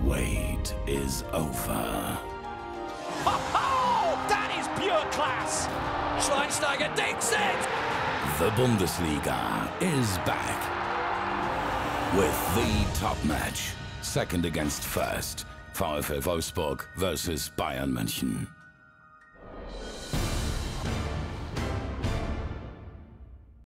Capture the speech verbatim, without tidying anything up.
wait is over. Oh, that is pure class! Schweinsteiger digs it! The Bundesliga is back. With the top match, second against first, VfL Wolfsburg versus Bayern Munchen.